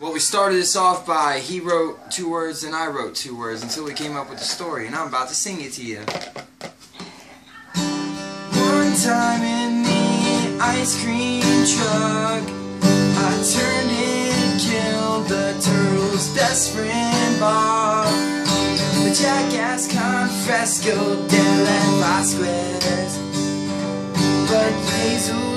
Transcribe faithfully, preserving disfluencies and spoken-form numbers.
Well, we started this off by he wrote two words and I wrote two words until we came up with the story, and I'm about to sing it to you. One time in the ice cream truck, I turned and killed the turtle's best friend Bob. The jackass confessed guilt and Vasquez, but Hazel